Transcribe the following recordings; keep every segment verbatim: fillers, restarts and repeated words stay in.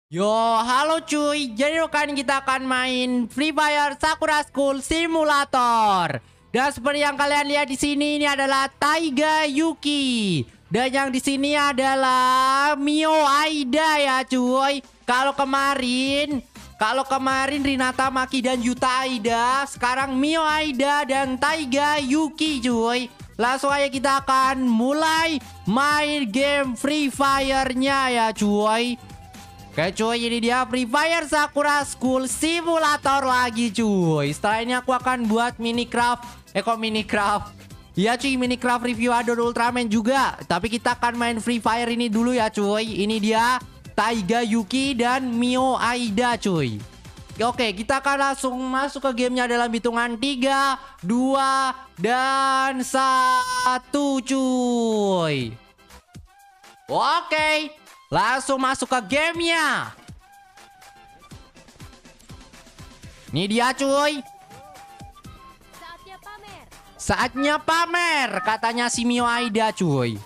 Yo, halo cuy. Jadi kali ini kita akan main Free Fire Sakura School Simulator. Dan seperti yang kalian lihat di sini, ini adalah Taiga Yuki. Dan yang di sini adalah Mio Aida ya cuy. Kalau kemarin, kalau kemarin Rinata Maki dan Yuta Aida, sekarang Mio Aida dan Taiga Yuki cuy. Langsung aja kita akan mulai main game Free Fire-nya ya cuy. Oke cuy, ini dia Free Fire Sakura School Simulator lagi cuy. Setelah ini aku akan buat minicraft. Eh kok minicraft? Iya cuy, minicraft review Adon Ultraman juga. Tapi kita akan main Free Fire ini dulu ya cuy. Ini dia Taiga Yuki dan Mio Aida cuy. Oke, kita akan langsung masuk ke gamenya dalam hitungan tiga, dua, dan satu cuy. Oke, langsung masuk ke gamenya. Ini dia cuy. Saatnya pamer. Saatnya pamer, katanya si Mio Aida cuy.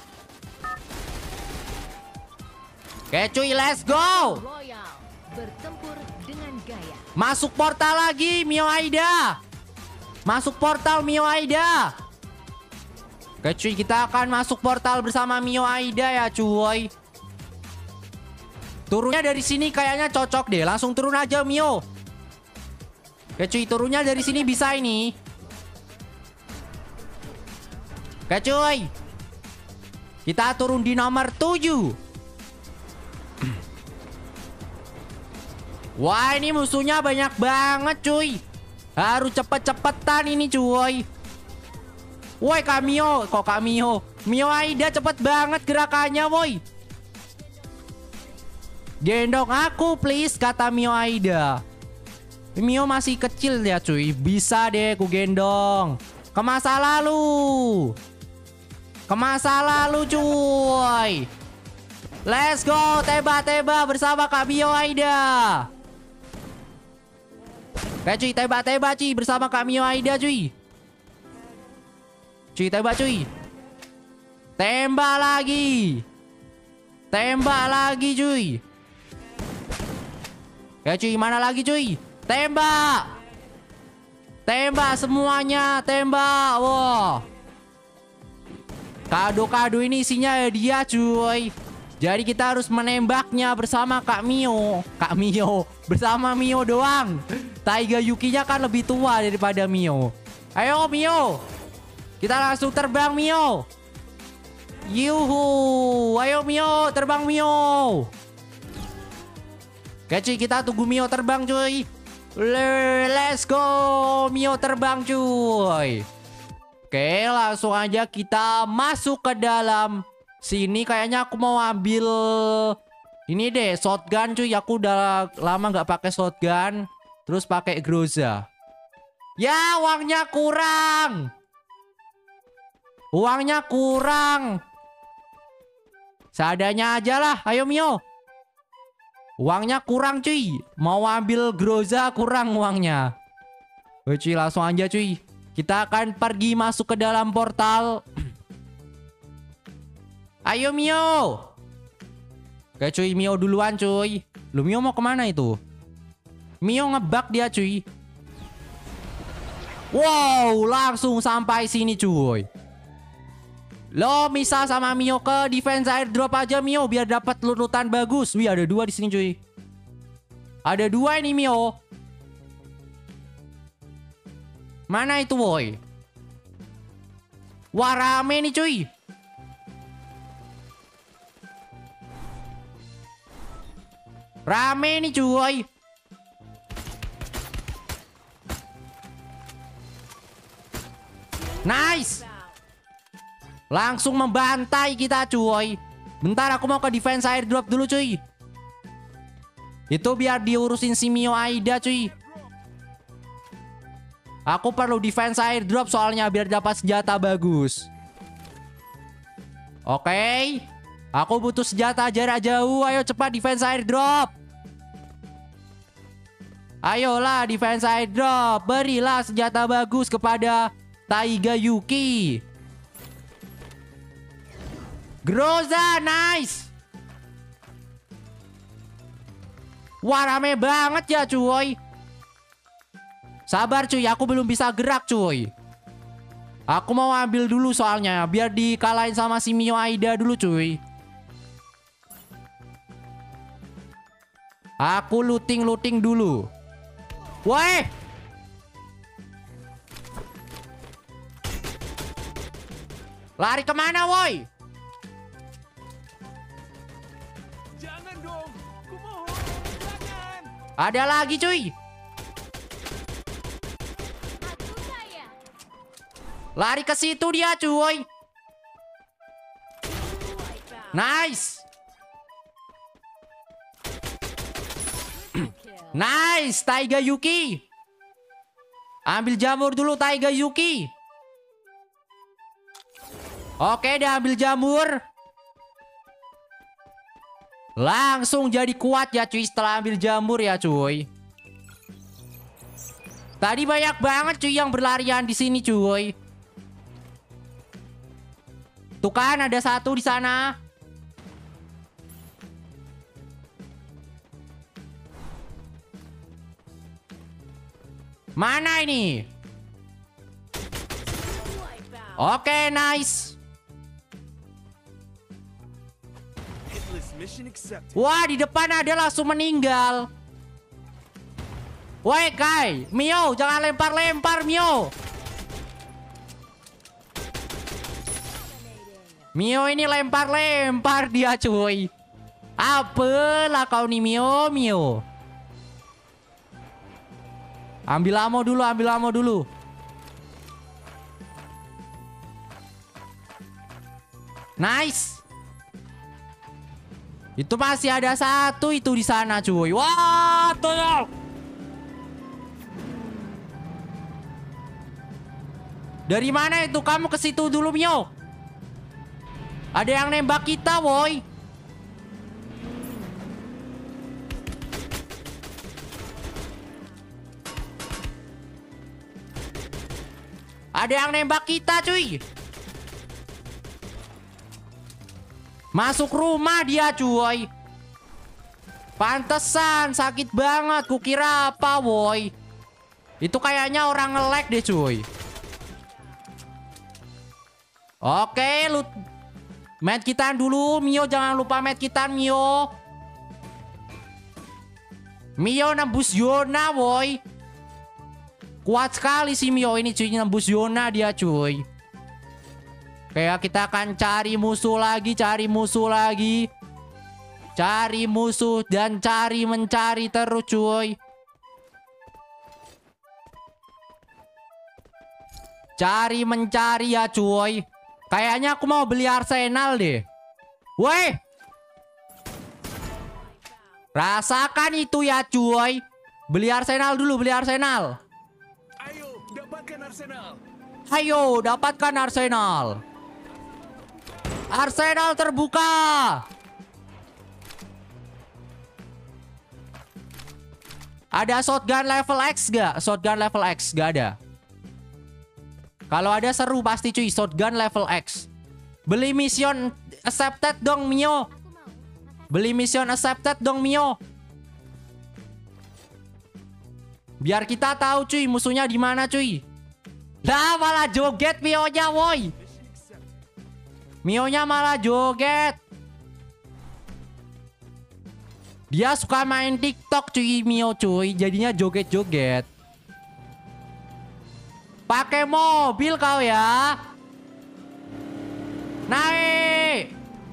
Oke cuy, let's go. Royal bertempur dengan gaya. Masuk portal lagi Mio Aida. Masuk portal Mio Aida. Oke cuy, kita akan masuk portal bersama Mio Aida ya cuy. Turunnya dari sini kayaknya cocok deh. Langsung turun aja Mio. Oke cuy, turunnya dari sini bisa ini. Oke cuy, kita turun di nomor tujuh. Wah, ini musuhnya banyak banget cuy. Harus cepet-cepetan ini cuy. Woi Kak Mio. Kok Kak Mio? Mio Aida cepet banget gerakannya woi. Gendong aku please, kata Mio Aida. Mio masih kecil ya cuy. Bisa deh ku gendong. Ke masa lalu. Ke masa lalu cuy. Let's go. Teba-teba bersama Kak Mio Aida. Oke cuy, teba-teba cuy bersama Kak Mio Aida cuy. Cuy, tembak cuy. Tembak lagi. Tembak lagi cuy. Oke cuy, mana lagi cuy? Tembak. Tembak semuanya, tembak. Wow. Kado-kado ini isinya hadiah cuy. Jadi kita harus menembaknya bersama Kak Mio. Kak Mio. Bersama Mio doang. Taiga Yukinya kan lebih tua daripada Mio. Ayo Mio. Kita langsung terbang Mio. Yuhu. Ayo Mio, terbang Mio. Oke cuy, kita tunggu Mio terbang cuy. Let's go. Mio terbang cuy. Oke, langsung aja kita masuk ke dalam sini. Kayaknya aku mau ambil ini deh, shotgun cuy. Aku udah lama nggak pakai shotgun. Terus pakai Groza. Ya, uangnya kurang. Uangnya kurang. Seadanya aja lah. Ayo Mio. Uangnya kurang cuy. Mau ambil Groza kurang uangnya. Oke cuy, langsung aja cuy. Kita akan pergi masuk ke dalam portal. Ayo Mio. Oke cuy, Mio duluan cuy. Lu Mio mau kemana itu? Mio ngebug dia cuy. Wow, langsung sampai sini cuy. Lo misal sama Mio ke defense airdrop aja Mio biar dapat lurutan bagus. Wih, ada dua di sini cuy. Ada dua ini Mio. Mana itu boy? Wah, rame nih cuy. Rame nih cuy. Nice. Langsung membantai kita cuy. Bentar, aku mau ke defense airdrop dulu cuy. Itu biar diurusin si Mio Aida cuy. Aku perlu defense airdrop soalnya biar dapat senjata bagus. Oke. Aku butuh senjata jarak jauh. Ayo cepat defense airdrop. Ayolah defense airdrop. Berilah senjata bagus kepada Taiga Yuki. Groza, nice. Wah, rame banget ya cuy. Sabar cuy, aku belum bisa gerak cuy. Aku mau ambil dulu soalnya, biar dikalahin sama si Mio Aida dulu cuy. Aku looting-looting dulu. Woi. Lari kemana woi? Jangan dong, kumohon, jangan. Ada lagi cuy. Aku saya. Lari ke situ dia cuy. Nice. Nice, Taiga Yuki. Ambil jamur dulu Taiga Yuki. Oke, dia ambil jamur. Langsung jadi kuat ya cuy setelah ambil jamur ya cuy. Tadi banyak banget cuy yang berlarian di sini cuy. Tuh kan ada satu di sana. Mana ini? Oke, nice. Wah, di depan ada langsung meninggal. Woi, Kai, Mio, jangan lempar-lempar, Mio. Mio ini lempar-lempar dia, cuy. Apalah kau nih, Mio, Mio. Ambil ammo dulu, ambil ammo dulu. Nice. Itu masih ada satu itu di sana, cuy. Wah, tolong. Dari mana itu? Kamu ke situ dulu, Mio. Ada yang nembak kita, woi. Ada yang nembak kita, cuy. Masuk rumah dia, cuy. Pantesan sakit banget. Kukira apa, woi. Itu kayaknya orang nge-lag deh, cuy. Oke, lu medkitan dulu, Mio. Jangan lupa medkitan, Mio. Mio nembus zona, woi. Kuat sekali si Mio ini, cuy. Nembus zona dia, cuy. Kayak kita akan cari musuh lagi, cari musuh lagi. Cari musuh dan cari mencari terus, cuy. Cari mencari ya, cuy. Kayaknya aku mau beli Arsenal deh. Woi. Rasakan itu ya, cuy. Beli Arsenal dulu, beli Arsenal. Ayo, dapatkan Arsenal. Ayo, dapatkan Arsenal. Arsenal terbuka. Ada shotgun level X gak? Shotgun level X gak ada. Kalau ada seru pasti cuy. Shotgun level X. Beli mission accepted dong, Mio. Beli mission accepted dong, Mio. Biar kita tahu cuy musuhnya di mana cuy. Lah malah joget Mio-nya, woi. Mio-nya malah joget. Dia suka main TikTok cuy, Mio cuy. Jadinya joget-joget. Pakai mobil kau ya. Naik.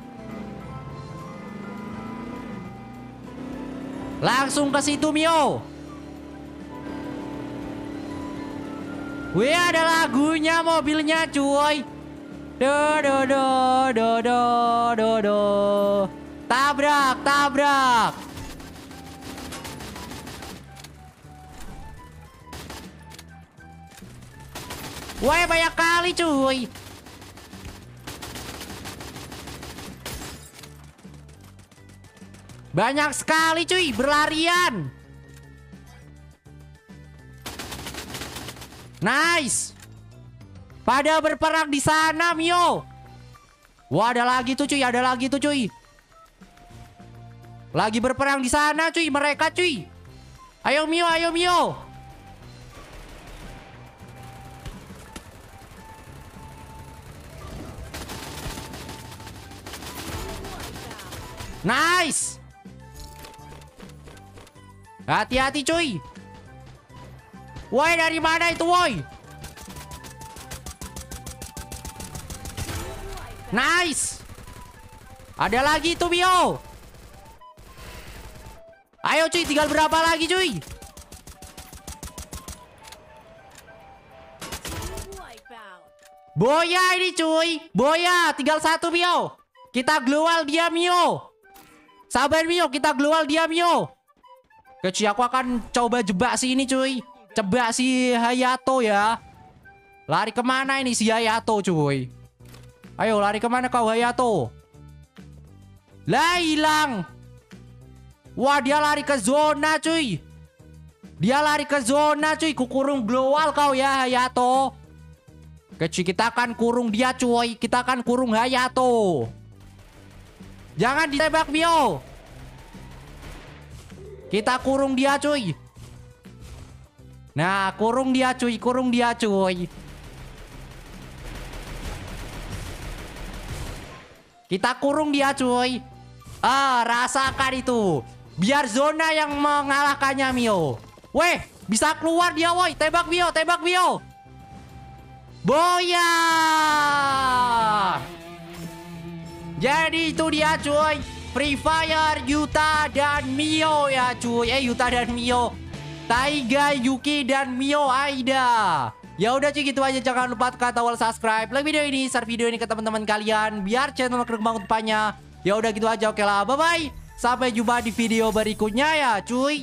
Langsung ke situ, Mio. Wih, ada lagunya mobilnya cuy. Do do do do do do do. Tabrak, tabrak. Woi, banyak kali cuy. Banyak sekali cuy berlarian. Nice. Pada berperang di sana, Mio. Wah, ada lagi tuh cuy, ada lagi tuh cuy. Lagi berperang di sana cuy, mereka cuy. Ayo Mio, ayo Mio. Nice. Hati-hati cuy. Woi, dari mana itu woi? Nice. Ada lagi tuh Mio. Ayo cuy, tinggal berapa lagi cuy? Boya ini cuy. Boya, tinggal satu Mio. Kita global dia Mio. Sabar Mio, kita global dia Mio. Kecil aku akan coba jebak si ini cuy. Jebak si Hayato ya. Lari kemana ini si Hayato cuy? Ayo lari kemana kau Hayato? Lah hilang. Wah dia lari ke zona cuy. Dia lari ke zona cuy. Kukurung global kau ya Hayato. Kecil kita akan kurung dia cuy. Kita akan kurung Hayato. Jangan ditembak Mio. Kita kurung dia cuy. Nah kurung dia cuy. Kurung dia cuy. Kita kurung dia cuy. Ah rasakan itu. Biar zona yang mengalahkannya Mio. Weh bisa keluar dia woi. Tembak Mio. Tembak Mio. Boya. Jadi itu dia cuy. Free Fire, Yuta dan Mio ya cuy. Eh Yuta dan Mio. Taiga, Yuki dan Mio Aida. Ya udah cuy gitu aja. Jangan lupa tekan tombol subscribe, like video ini, share video ini ke teman-teman kalian biar channel berkembang depannya. Ya udah gitu aja, oke lah. Bye bye. Sampai jumpa di video berikutnya ya cuy.